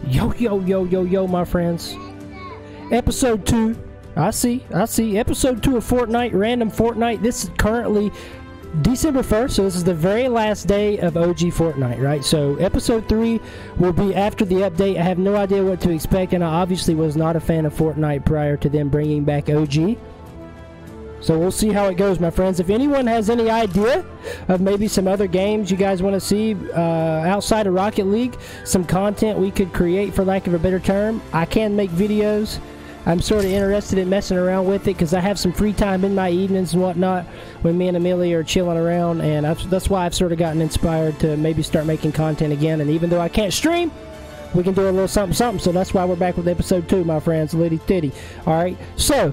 Yo, yo, yo, yo, yo, my friends. Episode 2. I see. Episode 2 of Fortnite, random Fortnite. This is currently December 1st, so this is the very last day of OG Fortnite, right? So episode 3 will be after the update. I have no idea what to expect, and I obviously was not a fan of Fortnite prior to them bringing back OG. So we'll see how it goes, my friends. If anyone has any idea of maybe some other games you guys want to see outside of Rocket League, some content we could create, for lack of a better term, I can make videos. I'm sort of interested in messing around with it because I have some free time in my evenings and whatnot when me and Amelia are chilling around, and that's why I've sort of gotten inspired to maybe start making content again. And even though I can't stream, we can do a little something, something. So that's why we're back with episode 2, my friends. Litty titty. Alright, so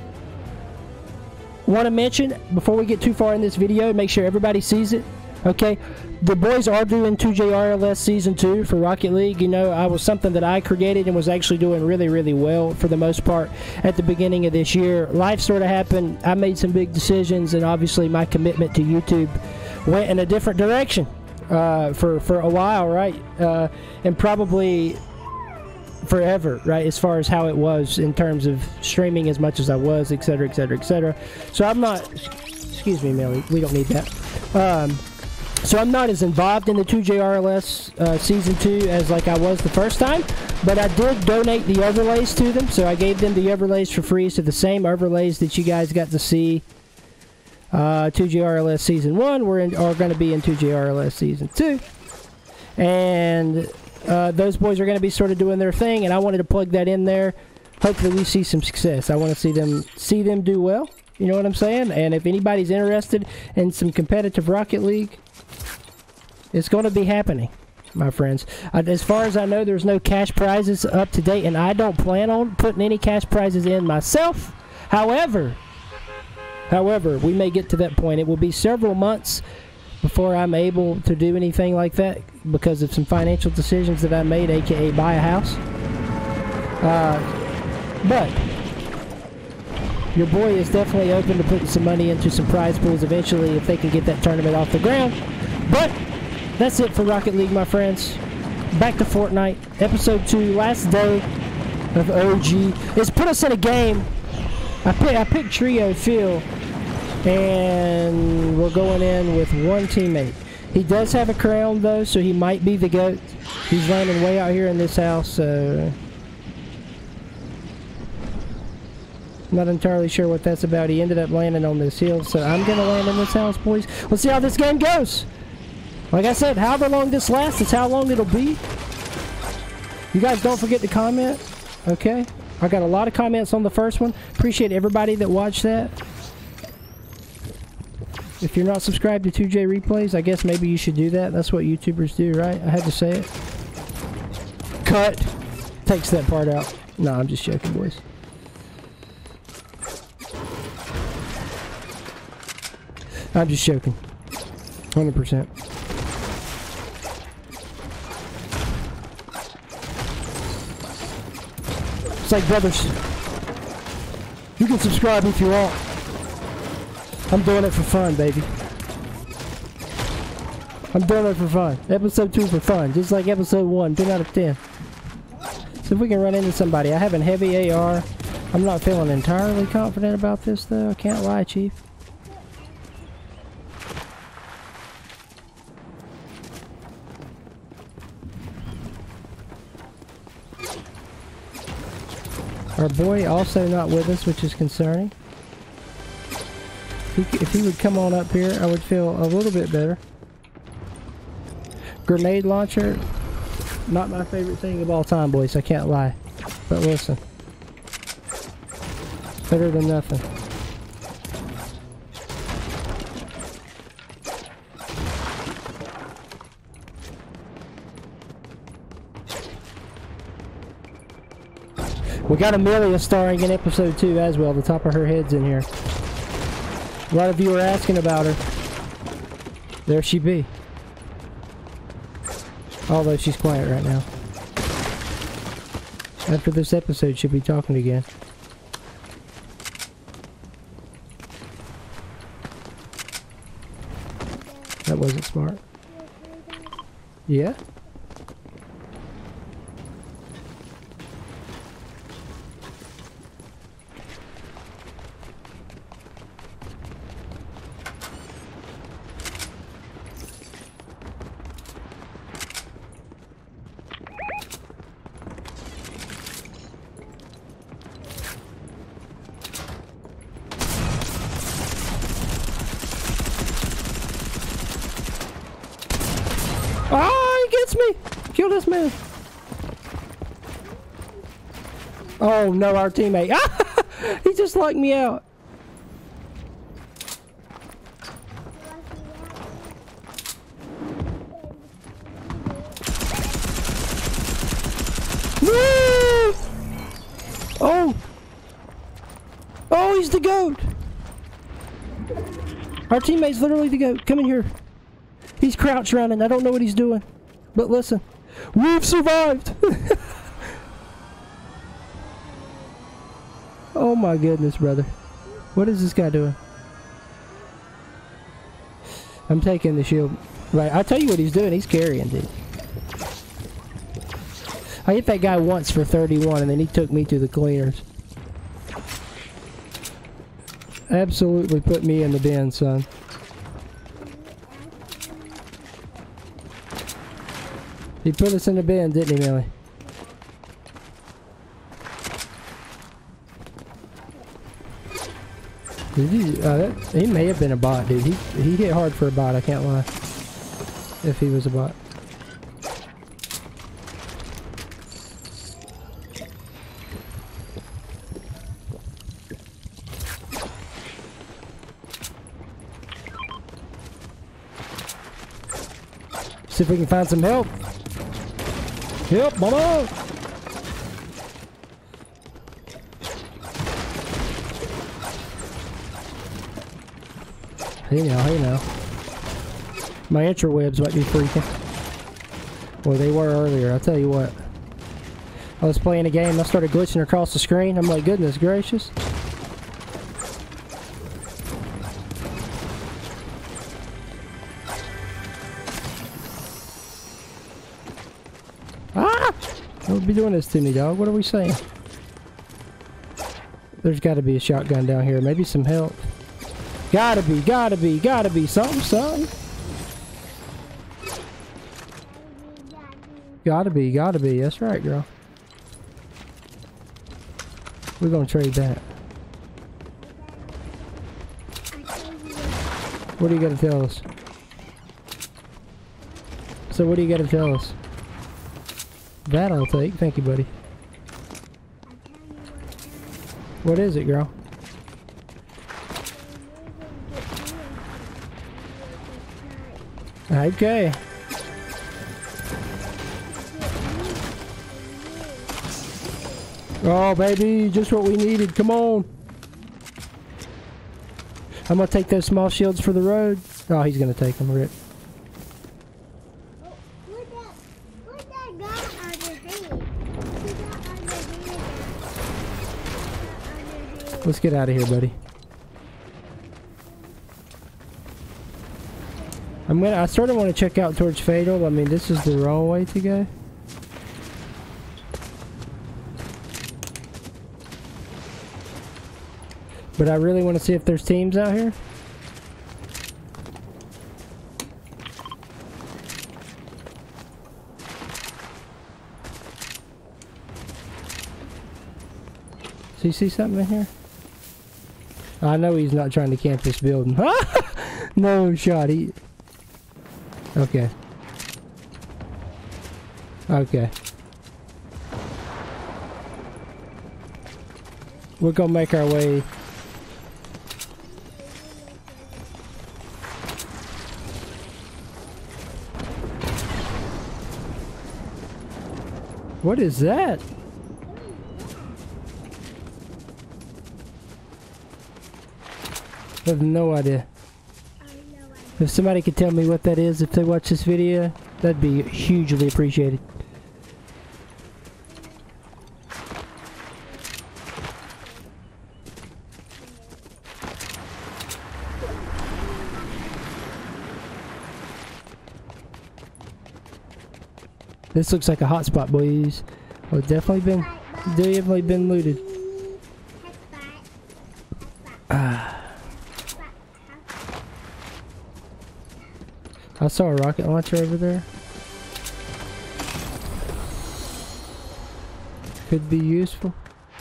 want to mention before we get too far in this video, make sure everybody sees it. Okay, the boys are doing 2JRLS Season 2 for Rocket League. You know, I was something that I created and was actually doing really, really well for the most part at the beginning of this year. Life sort of happened. I made some big decisions, and obviously my commitment to YouTube went in a different direction for a while, right? And probably forever, right, as far as how it was in terms of streaming as much as I was, etc, etc, etc. So I'm not, excuse me, Millie, we don't need that. So I'm not as involved in the 2JRLS Season 2 as like I was the first time, but I did donate the overlays to them, so I gave them the overlays for free, so the same overlays that you guys got to see 2JRLS Season 1 are going to be in 2JRLS Season 2. And those boys are going to be sort of doing their thing, and I wanted to plug that in there. Hopefully we see some success. I want to see them do well. You know what I'm saying? And if anybody's interested in some competitive Rocket League, it's going to be happening, my friends. As far as I know, there's no cash prizes up to date, and I don't plan on putting any cash prizes in myself. However, we may get to that point. It will be several months before I'm able to do anything like that because of some financial decisions that I made, aka buy a house. But your boy is definitely open to putting some money into some prize pools eventually if they can get that tournament off the ground. But that's it for Rocket League, my friends. Back to Fortnite, episode 2, last day of OG. It's put us in a game. I picked Trio Phil, and we're going in with one teammate. He does have a crown though, so he might be the GOAT. He's landing way out here in this house, so I'm not entirely sure what that's about. He ended up landing on this hill, so I'm gonna land in this house, boys. Let's see how this game goes. Like I said, however long this lasts, it's how long it'll be. You guys don't forget to comment, okay? I got a lot of comments on the first one. Appreciate everybody that watched that. If you're not subscribed to 2J Replays, I guess maybe you should do that. That's what YouTubers do, right? I had to say it. Cut. Takes that part out. No, I'm just joking, boys. I'm just joking. 100%. It's like, brothers, you can subscribe if you want. I'm doing it for fun, baby. I'm doing it for fun. Episode 2 for fun, just like episode 1, 10 out of 10. So if we can run into somebody. I have a heavy AR. I'm not feeling entirely confident about this, though. I can't lie, Chief. Our boy also not with us, which is concerning. If he would come on up here, I would feel a little bit better. Grenade launcher, not my favorite thing of all time, boys. I can't lie. But listen, better than nothing. We got Amelia starring in episode 2 as well. The top of her head's in here. A lot of you are asking about her. There she be. Although she's quiet right now. After this episode, she'll be talking again. That wasn't smart. Yeah? this man? Oh no, our teammate. He just locked me out. Woo! Oh! Oh, he's the goat! Our teammate's literally the goat. Come in here. He's crouch running. I don't know what he's doing. But listen. We've survived! Oh my goodness, brother. What is this guy doing? I'm taking the shield. Right, I'll tell you what he's doing. He's carrying, dude. I hit that guy once for 31 and then he took me to the cleaners. Absolutely put me in the bin, son. He put us in the bin, didn't he, Millie? He may have been a bot, dude. He hit hard for a bot, I can't lie. If he was a bot. See if we can find some help. Help, mama! Hey now. My interwebs might be freaking. Well, they were earlier, I'll tell you what. I was playing a game, I started glitching across the screen. I'm like, goodness gracious. Ah! Don't be doing this to me, dog. What are we saying? There's got to be a shotgun down here. Maybe some help. Gotta be something. Gotta be. That's right, girl. We're gonna trade that. What do you gotta tell us? So what do you gotta tell us? That I'll take. Thank you, buddy. What is it, girl? Okay. Oh, baby, just what we needed. Come on. I'm gonna take those small shields for the road. Oh, he's gonna take them, Rip. Let's get out of here, buddy. I sort of want to check out towards Fatal. I mean, this is the wrong way to go. But I really want to see if there's teams out here. So you see something in here? I know he's not trying to camp this building. No shot. Okay. Okay. We're gonna make our way. What is that? I have no idea. If somebody could tell me what that is if they watch this video, that'd be hugely appreciated. This looks like a hotspot, boys. Oh, definitely been looted. I saw a rocket launcher over there. Could be useful.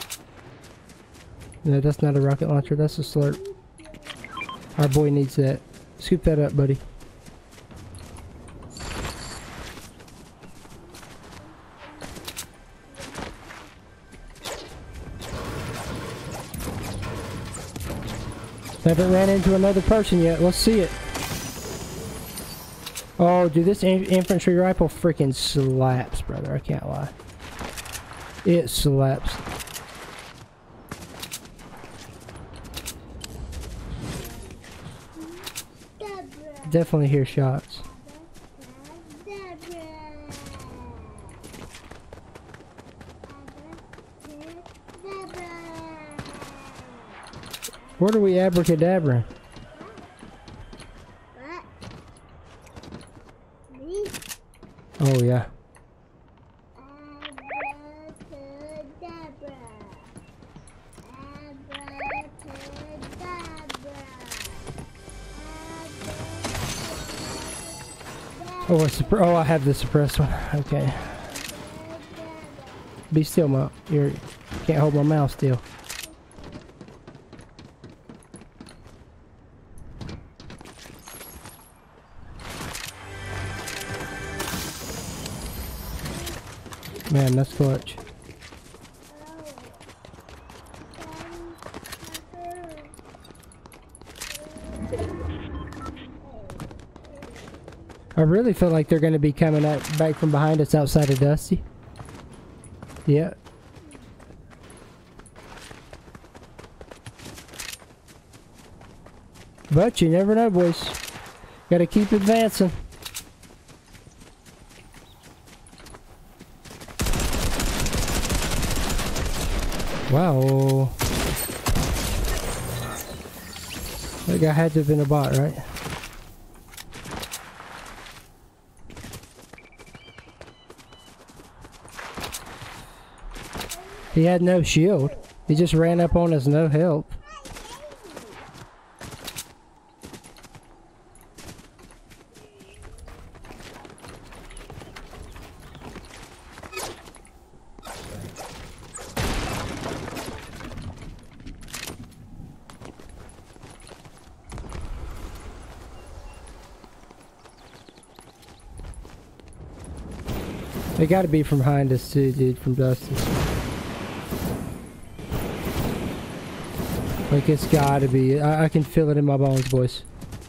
No, that's not a rocket launcher. That's a slurp. Our boy needs that. Scoop that up, buddy. Haven't ran into another person yet. Let's see it. Oh, dude, this infantry rifle freaking slaps, brother. I can't lie. It slaps. Definitely hear shots. What are we abracadabra? What? Me? Oh yeah. Abracadabra. Abracadabra. Oh, I have the suppressed one. Okay. Be still, you can't hold my mouse still. Man, that's clutch. I really feel like they're going to be coming back from behind us outside of Dusty. Yeah. But you never know, boys. Got to keep advancing. Wow. That guy had to have been a bot, right? He had no shield. He just ran up on us, no help. They gotta be from behind us too, dude, from Dusty. Like, it's gotta be. I can feel it in my bones, boys.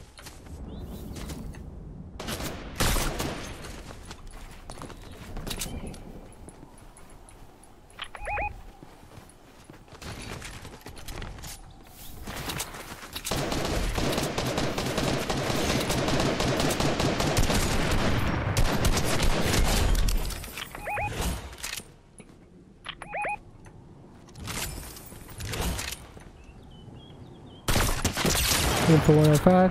In for 105.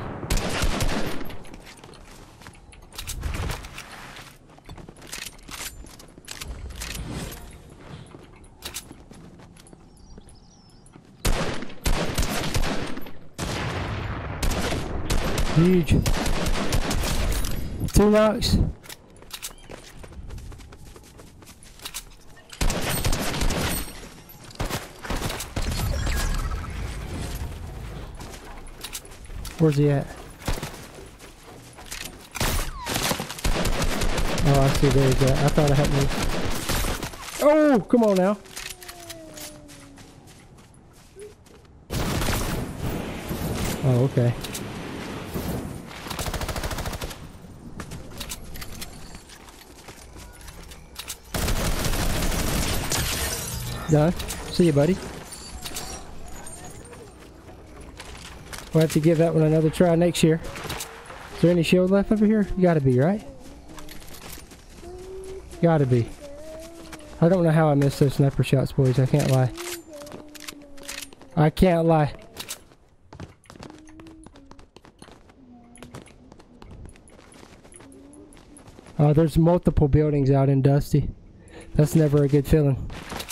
Huge. 2 knocks. Where's he at? Oh, I see. There he's at. I thought I had moved. Oh, come on now. Oh, okay. Done. See you, buddy. We'll have to give that one another try next year. Is there any shield left over here? You gotta be, right? Gotta be. I don't know how I missed those sniper shots, boys. I can't lie. I can't lie. Oh, there's multiple buildings out in Dusty. That's never a good feeling.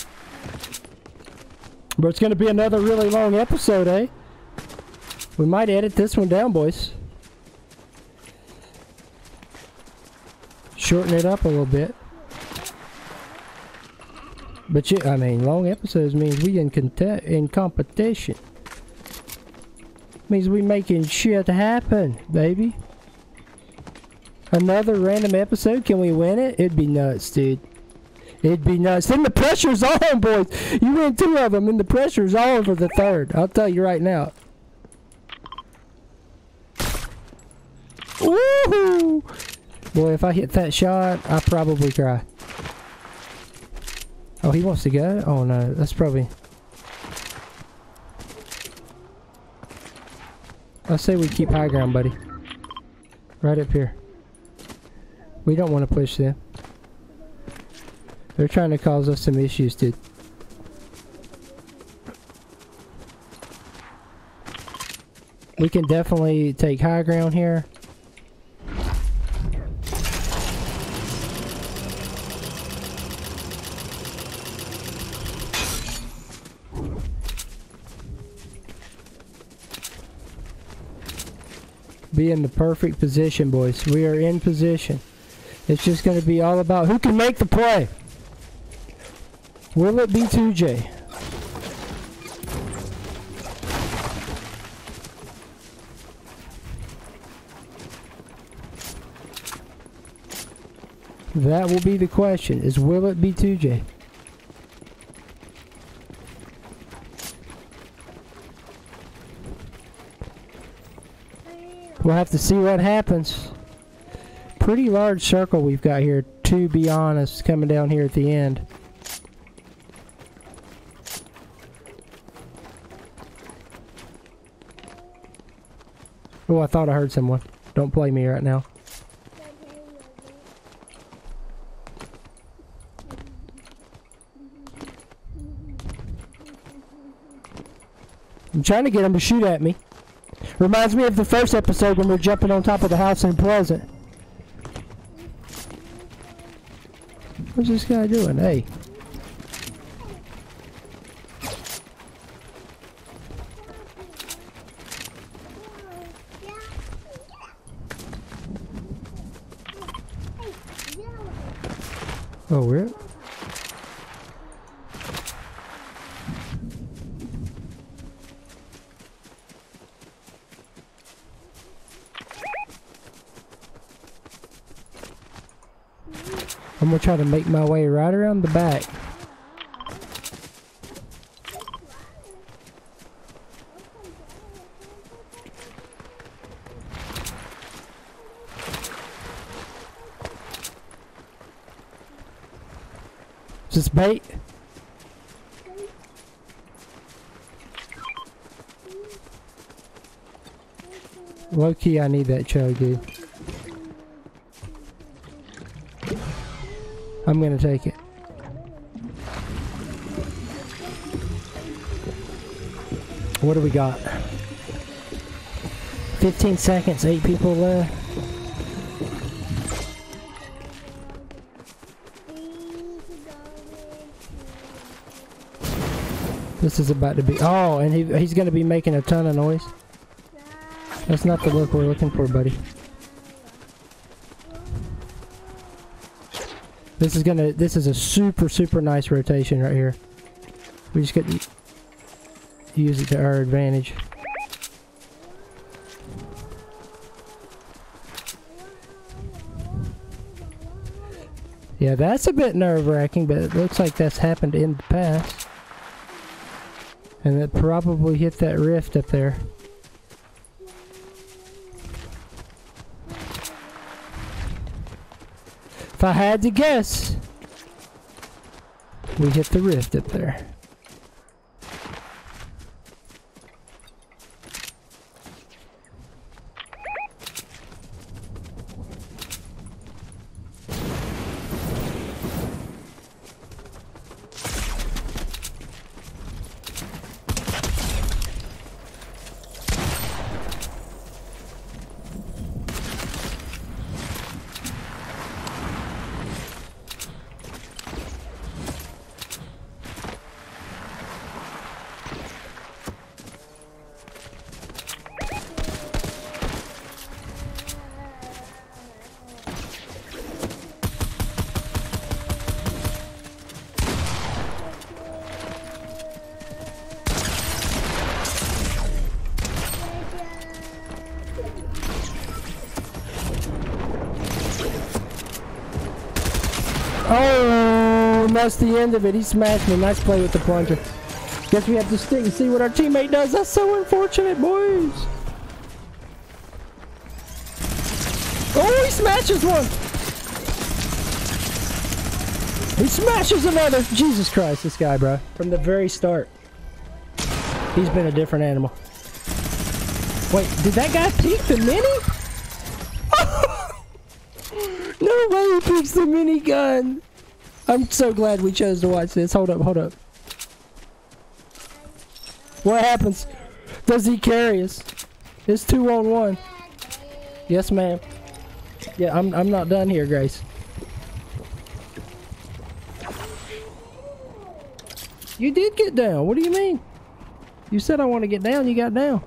But it's gonna be another really long episode, eh? We might edit this one down, boys. Shorten it up a little bit. But yeah, I mean, long episodes means we in competition. Means we making shit happen, baby. Another random episode, can we win it? It'd be nuts, dude. It'd be nuts. Then the pressure's on, boys. You win 2 of them, and the pressure's on for the 3rd. I'll tell you right now. Woohoo! Boy, if I hit that shot, I probably cry. Oh, he wants to go? Oh no, that's probably... I say we keep high ground, buddy. Right up here. We don't want to push them. They're trying to cause us some issues, dude. We can definitely take high ground here. Be in the perfect position, boys. We are in position. It's just going to be all about who can make the play. Will it be 2J? That will be the question, is will it be 2J? We'll have to see what happens. Pretty large circle we've got here, to be honest, coming down here at the end. Oh, I thought I heard someone. Don't play me right now. I'm trying to get him to shoot at me. Reminds me of the first episode when we're jumping on top of the house in Pleasant. What's this guy doing? Hey. Oh, weird. I'm gonna try to make my way right around the back. Is this bait? Low key, I need that chug, dude. I'm gonna take it. What do we got? 15 seconds, 8 people left. This is about to be... Oh, and he's gonna be making a ton of noise. That's not the look we're looking for, buddy. This is a super nice rotation right here. We just got to use it to our advantage. Yeah, that's a bit nerve-wracking, but it looks like that's happened in the past. And it probably hit that rift up there. If I had to guess, we hit the rift up there. Oh, and that's the end of it. He smashed me. Nice play with the plunger. Guess we have to stick and see what our teammate does. That's so unfortunate, boys. Oh, he smashes one. He smashes another. Jesus Christ, this guy, bro. From the very start, he's been a different animal. Wait, did that guy peek the mini? No way he peeks the minigun. I'm so glad we chose to watch this. Hold up, hold up. What happens? Does he carry us? It's 2-on-1. Yes, ma'am. Yeah, I'm not done here, Grace. You did get down. What do you mean? You said I want to get down. You got down.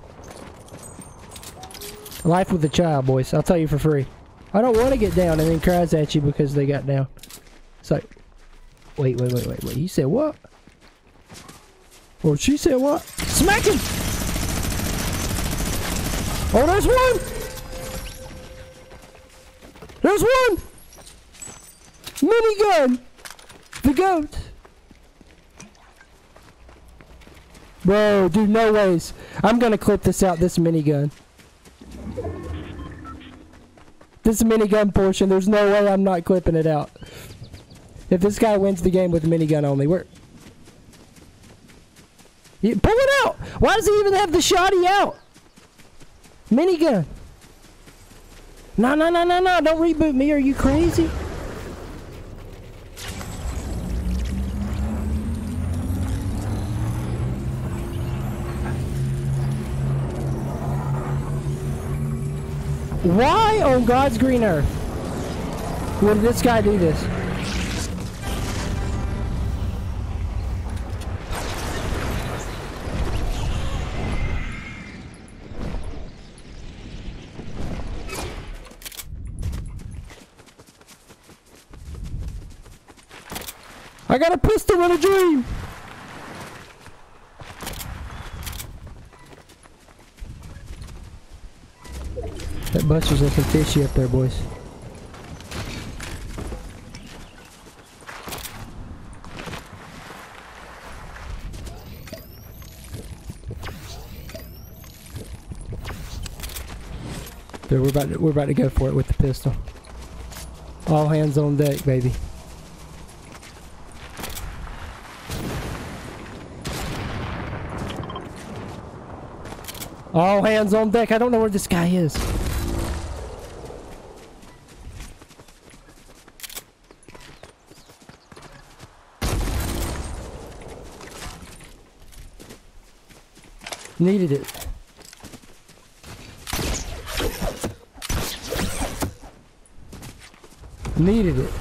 Life with a child, boys. I'll tell you for free. I don't want to get down and then cries at you because they got down. It's like, wait. You said what? Or she said what? Smack him! Oh, there's one! There's one! Minigun! The goat! Bro, dude, no ways. I'm gonna clip this out, this minigun. This minigun portion, there's no way I'm not clipping it out. If this guy wins the game with minigun only, pull it out! Why does he even have the shotty out? Minigun. No, don't reboot me, are you crazy? Why on God's green earth would this guy do this? I got a pistol in a dream! That Buster's looking fishy up there, boys. There, we're about to go for it with the pistol. All hands on deck, baby. All hands on deck. I don't know where this guy is. Needed it. Needed it.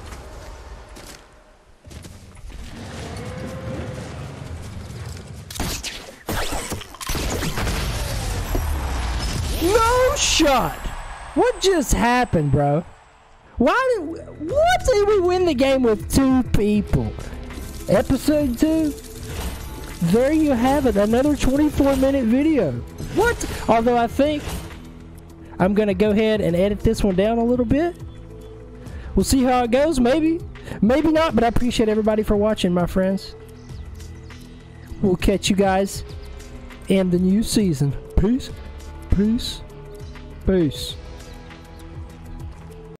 No shot! What just happened, bro? What did we win the game with 2 people? Episode 2? There you have it, another 24-minute video. What? Although I think I'm gonna go ahead and edit this one down a little bit. We'll see how it goes, maybe not, but I appreciate everybody for watching, my friends. We'll catch you guys in the new season. Peace.